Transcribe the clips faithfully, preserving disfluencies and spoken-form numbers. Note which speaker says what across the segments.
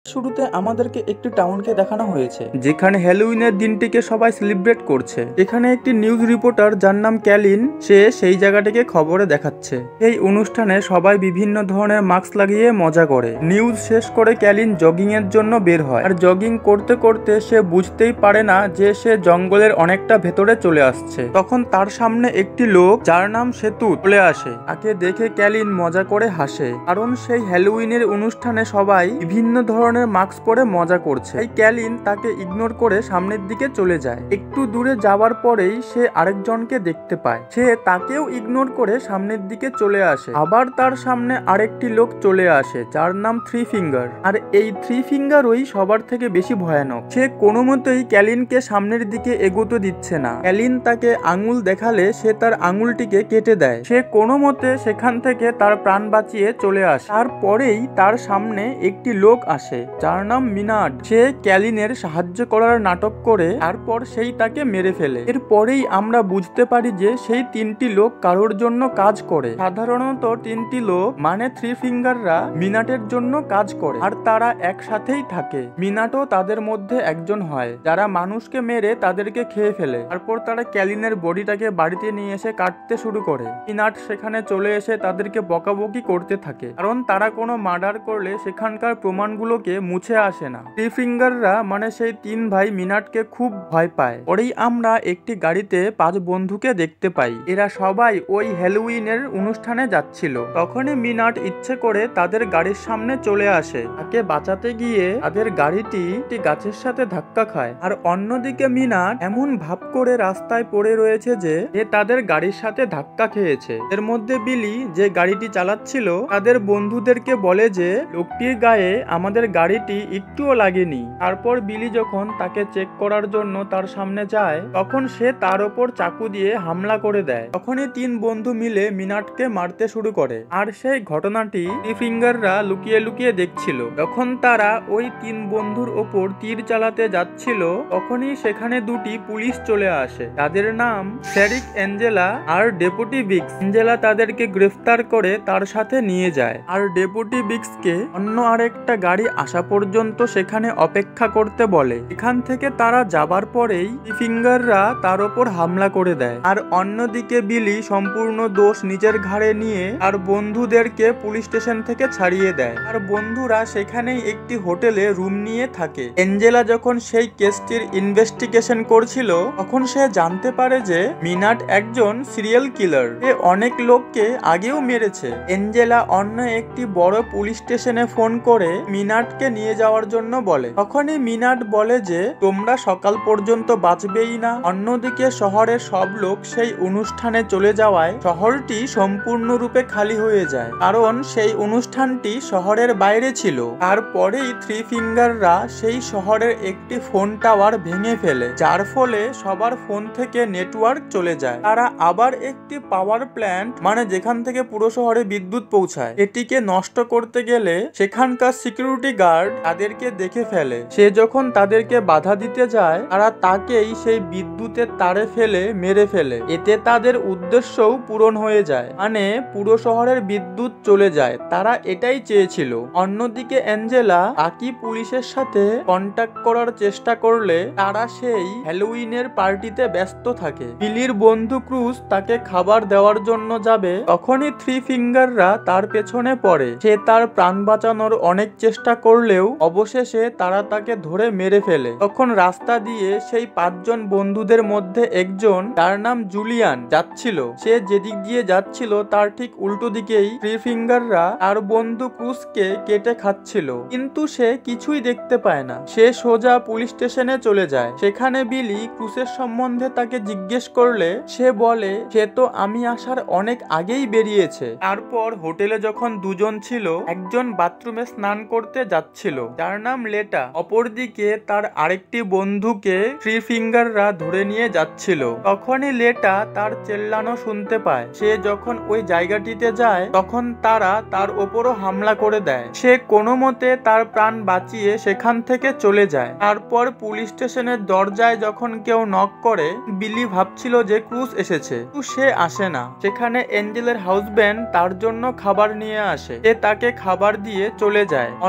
Speaker 1: শুরুতে আমাদেরকে একটি টাউনকে দেখানো হয়েছে যেখানে হ্যালোউইনের দিনটিকে সবাই সেলিব্রেট করছে। এখানে একটি নিউজ রিপোর্টার যার নাম ক্যালিন, সে সেই জায়গাটিকে খবরে দেখাচ্ছে। এই অনুষ্ঠানে সবাই বিভিন্ন ধরনের মাস্ক লাগিয়ে মজা করে। নিউজ শেষ করে ক্যালিন জগিং এর জন্য বের হয়, আর জগিং করতে করতে সে বুঝতেই পারে না যে সে জঙ্গলের অনেকটা ভেতরে চলে আসছে। তখন তার সামনে একটি লোক যার নাম সেতু চলে আসে। তাকে দেখে ক্যালিন মজা করে হাসে, কারণ সেই হ্যালোউইনের অনুষ্ঠানে সবাই বিভিন্ন ধরনের মাস্ক পরে মজা করছে। এই ক্যালিন তাকে ইগনোর করে সামনের দিকে চলে যায়। একটু দূরে যাওয়ার পরেই সে আরেকজনকে দেখতে পায়। সে তাকেও ইগনোর করে সামনের দিকে চলে আসে। আবার তার সামনে আরেকটি লোক চলে আসে যার নাম থ্রি ফিঙ্গার। আর এই থ্রি ফিঙ্গারই সবার থেকে বেশি ভয়ানক। সে কোনো মতেই ক্যালিনকে সামনের দিকে এগোতে দিচ্ছে না। ক্যালিন তাকে আঙুল দেখালে সে তার আঙুলটিকে কেটে দেয়। সে কোনো মতে সেখান থেকে তার প্রাণ বাঁচিয়ে চলে আসে। তারপরেই তার সামনে একটি লোক আসে যার নাম মিনাট। সে ক্যালিনের সাহায্য করার নাটক করে তারপর সেই তাকে মেরে ফেলে। এরপরেই আমরা বুঝতে পারি যে সেই তিনটি লোক কারোর জন্য কাজ করে। সাধারণত তিনটি লোক মানে থ্রি ফিঙ্গাররা মিনাটের জন্য কাজ করে, আর তারা একসাথেই থাকে। মিনাটও তাদের মধ্যে একজন হয় যারা মানুষকে মেরে তাদেরকে খেয়ে ফেলে। তারপর তারা ক্যালিনের বডিটাকে বাড়িতে নিয়ে এসে কাটতে শুরু করে। মিনাট সেখানে চলে এসে তাদেরকে বকাবকি করতে থাকে, কারণ তারা কোনো মার্ডার করলে সেখানকার প্রমাণগুলোকে মুছে আসে না। থ্রি ফিঙ্গাররা মানে সেই তিন ভাই মিনাটকে খুব ভয় পায়। পরেই আমরা একটি গাড়িতে পাঁচ বন্ধুকে দেখতে পাই। এরা সবাই ওই হ্যালোউইনের অনুষ্ঠানে যাচ্ছিল। তখনই মিনাট ইচ্ছে করে তাদের গাড়ির সামনে চলে আসে। তাকে বাঁচাতে গিয়ে তাদের গাড়িটি একটি গাছের সাথে ধাক্কা খায়, আর অন্যদিকে মিনাট এমন ভাব করে রাস্তায় পড়ে রয়েছে যে এ তাদের গাড়ির সাথে ধাক্কা খেয়েছে। এর মধ্যে বিলি, যে গাড়িটি চালাচ্ছিল, তাদের বন্ধুদেরকে বলে যে লোকটির গায়ে আমাদের গাড়িটি একটুও লাগেনি। তারপর বিলি যখন তাকে চেক করার জন্য তার সামনে যায়, তখন সে তার ওপর চাকু দিয়ে হামলা করে দেয়। তখনই তিন বন্ধু মিলে মিনাটকে মারতে শুরু করে, আর সেই ঘটনাটি থ্রি ফিঙ্গাররা লুকিয়ে লুকিয়ে দেখছিল। যখন তারা ওই তিন বন্ধুর ওপর তীর চালাতে যাচ্ছিল, তখনই সেখানে দুটি পুলিশ চলে আসে, তাদের নাম শেরিফ অ্যাঞ্জেলা আর ডেপুটি বিক্স। অ্যাঞ্জেলা তাদেরকে গ্রেফতার করে তার সাথে নিয়ে যায়, আর ডেপুটি বিক্সকে অন্য আরেকটা গাড়ি আসা পর্যন্ত সেখানে অপেক্ষা করতে বলে। এখান থেকে তারা যাবার পরেই ফিঙ্গাররা তার ওপর হামলা করে দেয়, আর অন্যদিকে বিলি সম্পূর্ণ দোষ নিজের ঘাড়ে নিয়ে আর বন্ধুদেরকে পুলিশ স্টেশন থেকে ছাড়িয়ে দেয়। আর বন্ধুরা সেখানেই একটি হোটেলে রুম নিয়ে থাকে। অ্যাঞ্জেলা যখন সেই কেসটির ইনভেস্টিগেশন করছিল, তখন সে জানতে পারে যে মিনাট একজন সিরিয়াল কিলার। সে অনেক লোককে আগেও মেরেছে। অ্যাঞ্জেলা অন্য একটি বড় পুলিশ স্টেশনে ফোন করে মিনাটকে নিয়ে যাওয়ার জন্য বলে। তখনই মিনাট বলে যে তোমরা সকাল পর্যন্ত বাঁচবেই না। অন্যদিকে শহরের সব লোক সেই অনুষ্ঠানে চলে যাওয়ায় শহরটি সম্পূর্ণরূপে খালি হয়ে যায়, কারণ সেই অনুষ্ঠানটি শহরের বাইরে ছিল। তারপরেই থ্রি ফিঙ্গাররা সেই শহরের একটি ফোন টাওয়ার ভেঙে ফেলে, যার ফলে সবার ফোন থেকে নেটওয়ার্ক চলে যায়। তারা আবার একটি পাওয়ার প্ল্যান্ট মানে যেখান থেকে পুরো শহরে বিদ্যুৎ পৌঁছায়, এটিকে নষ্ট করতে গেলে সেখানকার সিকিউরিটি গার্ড তাদেরকে দেখে ফেলে। সে যখন তাদেরকে বাধা দিতে যায়, তারা তাকেই সেই বিদ্যুতের তারে ফেলে মেরে ফেলে। এতে তাদের উদ্দেশ্যও পূরণ হয়ে যায়, মানে পুরো শহরের বিদ্যুৎ চলে যায়। তারা এটাই চেয়েছিল। অন্যদিকে অ্যাঞ্জেলা বাকি পুলিশের সাথে কন্ট্যাক্ট করার চেষ্টা করলে তারা সেই হ্যালোউইনের পার্টিতে ব্যস্ত থাকে। বিলির বন্ধু ক্রুজ তাকে খাবার দেওয়ার জন্য যাবে, তখনই থ্রি ফিঙ্গাররা তার পেছনে পড়ে। সে তার প্রাণ বাঁচানোর অনেক চেষ্টা করলেও অবশেষে তারা তাকে ধরে মেরে ফেলে। তখন রাস্তা দিয়ে সেই পাঁচজন বন্ধুদের মধ্যে একজন, যার নাম জুলিয়ান, যাচ্ছিল। সে যেদিক দিয়ে যাচ্ছিল তার ঠিক উল্টো দিকেই থ্রি ফিঙ্গাররা তার বন্ধু ক্রুজকে কেটে খাচ্ছিল, কিন্তু সে কিছুই দেখতে পায় না। সে সোজা পুলিশ স্টেশনে চলে যায়। সেখানে বিলি ক্রুজের সম্বন্ধে তাকে জিজ্ঞেস করলে সে বলে সে তো আমি আসার অনেক আগেই বেরিয়েছে। তারপর হোটেলে যখন দুজন ছিল, একজন বাথরুমে স্নান করতে যাচ্ছিল যার নাম লেটা, অপরদিকে তার আরেকটি বন্ধুকে থ্রি ফিঙ্গাররা ধরে নিয়ে যাচ্ছিল। তখনই লেটা তার চেল্লানো শুনতে পায়। সে যখন ওই জায়গাটিতে যায়, তখন তারা তার ওপরও হামলা করে দেয়। সে কোনো মতে তার প্রাণ বাঁচিয়ে সেখান থেকে চলে যায়। তারপর পুলিশ স্টেশনের দরজায় যখন কেউ নক করে, বিলি ভাবছিল যে ক্রুজ এসেছে, কিন্তু সে আসে না। সেখানে এঞ্জেলের হাউসব্যান্ড তার জন্য খাবার নিয়ে আসে। সে তাকে খাবার দিয়ে চলে যায়। অন্যদিকে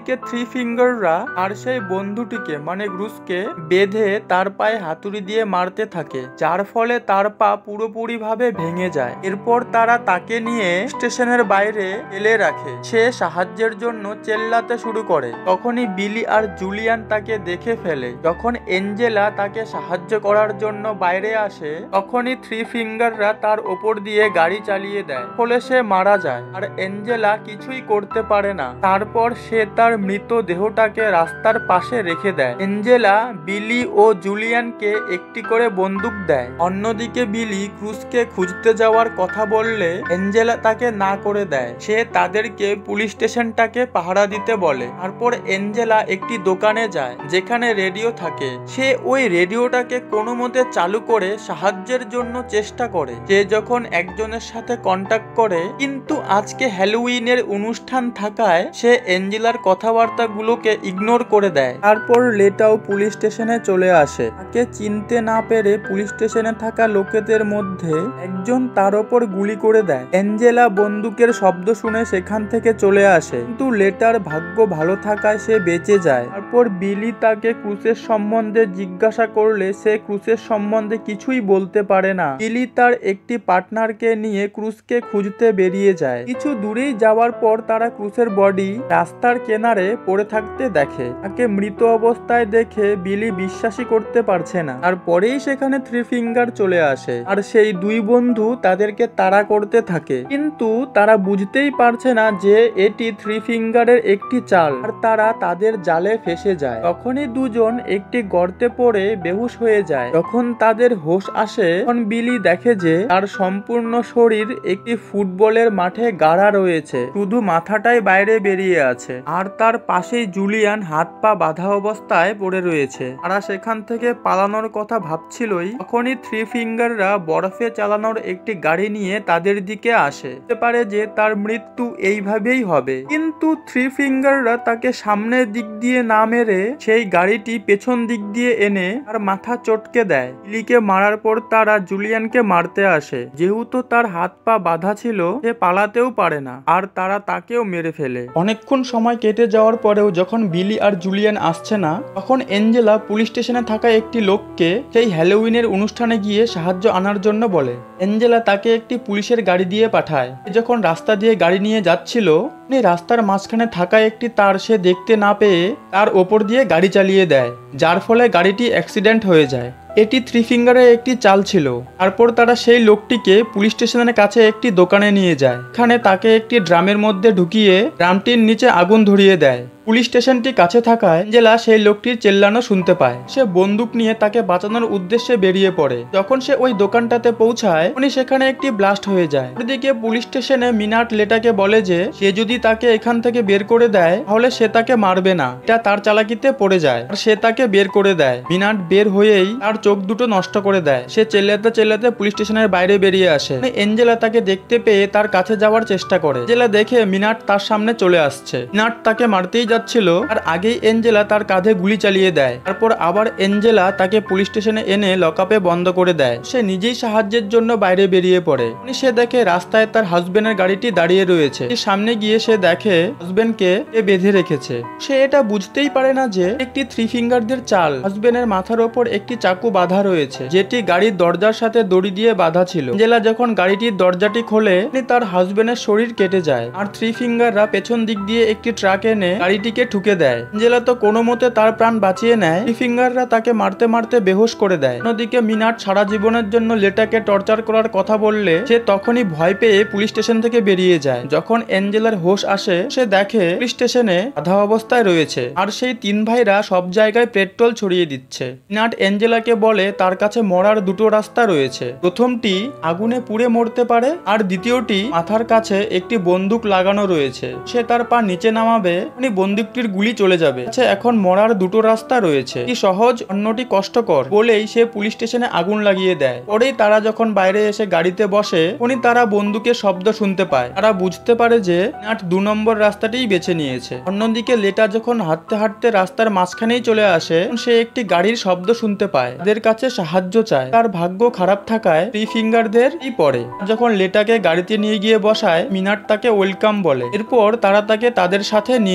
Speaker 1: অন্যদিকে থ্রি ফিঙ্গাররা আর সেই বন্ধুটিকে মানে ব্রুসকে বেঁধে তার পায়ে হাতুড়ি দিয়ে মারতে থাকে, যার ফলে তার পা পুরোপুরি ভাবে ভেঙে যায়। এরপর তারা তাকে নিয়ে স্টেশনের বাইরে ফেলে রাখে। সে সাহায্যের জন্য চেল্লাতে শুরু করে। তখনই বিলি আর জুলিয়ান তাকে দেখে ফেলে। যখন এঞ্জেলা তাকে সাহায্য করার জন্য বাইরে আসে তখনই থ্রি ফিঙ্গাররা তার ওপর দিয়ে গাড়ি চালিয়ে দেয়, ফলে সে মারা যায় আর এঞ্জেলা কিছুই করতে পারে না। তারপর সে তার মৃত দেহটাকে রাস্তার পাশে রেখে দেয়। এঞ্জেলা বিলি ও জুলিয়ানকে একটি করে বন্দুক দেয়। অন্যদিকে বিলি ক্রুসকে খুঁজতে যাওয়ার কথা বললে এঞ্জেলা তাকে না করে দেয়। সে তাদেরকে পুলিশ স্টেশনটাকে পাহারা দিতে বলে। তারপর এঞ্জেলা একটি দোকানে যায় যেখানে রেডিও থাকে। সে ওই রেডিওটাকে কোনো মতে চালু করে সাহায্যের জন্য চেষ্টা করে। সে যখন একজনের সাথে কন্ট্যাক্ট করে, কিন্তু আজকে হ্যালোউইনের অনুষ্ঠান থাকায় সে এঞ্জেলার কথাবার্তা গুলোকে ইগনোর করে দেয়। তারপর লেটাও পুলিশ স্টেশনে চলে আসে। তাকে চিনতে না পেরে পুলিশ স্টেশনে থাকা লোকেদের মধ্যে একজন তার ওপর গুলি করে দেয়। এঞ্জেলা বন্দুকের শব্দ শুনে সেখান থেকে চলে আসে, কিন্তু লেটার ভাগ্য ভালো থাকায় সে বেঁচে যায়। তারপর বিলি তাকে ক্রুসের সম্বন্ধে জিজ্ঞাসা করলে সে ক্রুসের সম্বন্ধে কিছুই বলতে পারে না। বিলি তার একটি পার্টনারকে নিয়ে ক্রুসকে খুঁজতে বেরিয়ে যায়। কিছু দূরেই যাওয়ার পর তারা ক্রুসের বডি রাস্তার কিনারে পড়ে থাকতে দেখে। তাকে মৃত অবস্থায় দেখে বিলি বিশ্বাসই করতে পারছে না। তারপরেই সেখানে থ্রি ফিঙ্গার চলে আসে আর সেই দুই বন্ধু তাদেরকে তাড়া করতে থাকে, কিন্তু তারা বুঝতেই পারছে না যে এটি থ্রি ফিঙ্গারের একটি চাল আর তারা তাদের জালে ফেসে যায়। তখনই দুজন একটি গর্তে পড়ে বেহুশ হয়ে যায়। যখন তাদের হোশ আসে তখন বিলি দেখে যে তার সম্পূর্ণ শরীর একটি ফুটবলের মাঠে গাড়া রয়েছে, শুধু মাথাটাই বাইরে বেরিয়ে আছে। আর তার পাশেই জুলিয়ান হাত পা বাঁধা অবস্থায় পড়ে রয়েছে। তারা সেখান থেকে পালানোর কথা ভাবছিলই তখনই থ্রি ফিঙ্গাররা বরফে চালানোর একটি গাড়ি নিয়ে তাদের দিকে আসে। হতে পারে যে তার মৃত্যু এইভাবেই হবে, কিন্তু থ্রি ফিঙ্গাররা তাকে সামনের দিক দিয়ে না মেরে সেই গাড়িটি পেছন দিক দিয়ে এনে তার মাথা চটকে দেয়। বিলিকে মারার পর তারা জুলিয়ানকে মারতে আসে। যেহেতু তার হাত পা বাঁধা ছিল সে পালাতেও পারে না আর তারা তাকেও মেরে ফেলে। অনেকক্ষণ সময় কেটে যাওয়ার পরেও যখন বিলি আর জুলিয়ান আসছে না তখন এঞ্জেলা পুলিশ স্টেশনে থাকা একটি লোককে সেই হ্যালোউইনের অনুষ্ঠানে গিয়ে সাহায্য আনার জন্য বলে। এঞ্জেলা তাকে একটি পুলিশের গাড়ি দিয়ে পাঠায়। যখন রাস্তা দিয়ে গাড়ি নিয়ে যাচ্ছিল রাস্তার মাঝখানে থাকা একটি তার সে দেখতে না পেয়ে তার ওপর দিয়ে গাড়ি চালিয়ে দেয়, যার ফলে গাড়িটি অ্যাক্সিডেন্ট হয়ে যায়। এটি থ্রি ফিঙ্গারের একটি চাল ছিল। তারপর তারা সেই লোকটিকে পুলিশ স্টেশনের কাছে একটি দোকানে নিয়ে যায়। এখানে তাকে একটি ড্রামের মধ্যে ঢুকিয়ে ড্রামটির নিচে আগুন ধরিয়ে দেয়। পুলিশ স্টেশনটি কাছে থাকায় এঞ্জেলা সেই লোকটির চেল্লানো শুনতে পায়। সে বন্দুক নিয়ে তাকে বাঁচানোর উদ্দেশ্যে বেরিয়ে পড়ে। যখন সে ওই দোকানটাতে পৌঁছায় উনি সেখানে একটি ব্লাস্ট হয়ে যায়। ওদিকে পুলিশ স্টেশনে মিনাট লেটাকে বলে যে সে যদি তাকে এখান থেকে বের করে দেয় তাহলে সে তাকে মারবে না। এটা তার চালাকিতে পড়ে যায় আর সে তাকে বের করে দেয়। মিনাট বের হয়েই তার চোখ দুটো নষ্ট করে দেয়। সে চেল্লাতে চেল্লাতে পুলিশ স্টেশনের বাইরে বেরিয়ে আসে। এঞ্জেলা তাকে দেখতে পেয়ে তার কাছে যাওয়ার চেষ্টা করে। এঞ্জেলা দেখে মিনাট তার সামনে চলে আসছে। মিনাট তাকে মারতেই যাচ্ছিল আর আগেই এঞ্জেলা তার কাঁধে গুলি চালিয়ে দেয়। তারপর আবার এঞ্জেলা তাকে পুলিশ স্টেশনে এনে লকআপে বন্ধ করে দেয়। সে নিজেই সাহায্যের জন্য বাইরে বেরিয়ে পড়ে। সে দেখে রাস্তায় তার হাজবেন্ডের গাড়িটি দাঁড়িয়ে রয়েছে। সামনে গিয়ে সে দেখে হাজবেন্ডকে বেঁধে রেখেছে। সে এটা বুঝতেই পারে না যে একটি থ্রি ফিঙ্গারদের চাল। হাজবেন্ডের মাথার ওপর একটি চাকু বাঁধা রয়েছে, যেটি গাড়ির দরজার সাথে দড়ি দিয়ে বাঁধা ছিল। এঞ্জেলা যখন গাড়িটির দরজাটি খোলে তার হাজবেন্ডের শরীর কেটে যায় আর থ্রি ফিঙ্গাররা পেছন দিক দিয়ে একটি ট্রাক এনে গাড়িটিকে ঠুকে দেয়। এঞ্জেলা তো কোনো মতে তার প্রাণ বাঁচিয়ে নেয়। থ্রি ফিঙ্গাররা তাকে মারতে মারতে বেহুশ করে দেয়। অন্যদিকে মিনাট সারা জীবনের জন্য লেটাকে টর্চার করার কথা বললে সে তখনই ভয় পেয়ে পুলিশ স্টেশন থেকে বেরিয়ে যায়। যখন এঞ্জেলার হোশ আসে সে দেখে পুলিশ স্টেশনে আধা অবস্থায় রয়েছে আর সেই তিন ভাইরা সব জায়গায় পেট্রোল ছড়িয়ে দিচ্ছে। মিনাট এঞ্জেলাকে বলে তার কাছে মরার দুটো রাস্তা রয়েছে। প্রথমটি আগুনে পুড়ে মরতে পারে আর দ্বিতীয়টি মাথার কাছে একটি বন্দুক লাগানো রয়েছে। সে তার পা নিচে নামাবে উনি বন্দুকটির গুলি চলে যাবে। আচ্ছা, এখন মরার দুটো রাস্তা রয়েছে, কি সহজ অন্যটি কষ্টকর বলেই সে পুলিশ স্টেশনে আগুন লাগিয়ে দেয়। পরেই তারা যখন বাইরে এসে গাড়িতে বসে উনি তারা বন্দুকের শব্দ শুনতে পায়। তারা বুঝতে পারে যে মিনাট দু নম্বর রাস্তাটিই বেছে নিয়েছে। অন্যদিকে লেটা যখন হাঁটতে হাঁটতে রাস্তার মাঝখানেই চলে আসে সে একটি গাড়ির শব্দ শুনতে পায়। তাদের কাছে সাহায্য চায়। তার ভাগ্য খারাপ থাকায় থ্রি ফিঙ্গারদের পরে যখন লেটাকে গাড়িতে নিয়ে গিয়ে বসায় মিনাট তাকে ওয়েলকাম বলে। এরপর তারা তাকে তাদের সাথে নিয়ে যায়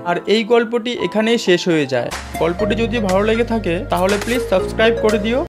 Speaker 1: আর এই গল্পটি এখানেই শেষ হয়ে যায়। গল্পটি যদি ভালো লেগে থাকে তাহলে প্লিজ সাবস্ক্রাইব করে দিও।